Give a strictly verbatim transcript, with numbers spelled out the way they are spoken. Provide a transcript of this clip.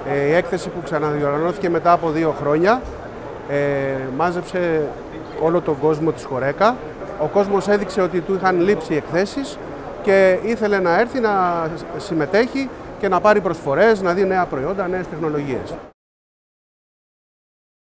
Ε, η έκθεση που ξαναδιοργανώθηκε μετά από δύο χρόνια ε, μάζεψε όλο τον κόσμο της Χορέκα. Ο κόσμος έδειξε ότι του είχαν λείψει οι εκθέσεις και ήθελε να έρθει να συμμετέχει και να πάρει προσφορές, να δει νέα προϊόντα, νέες τεχνολογίες.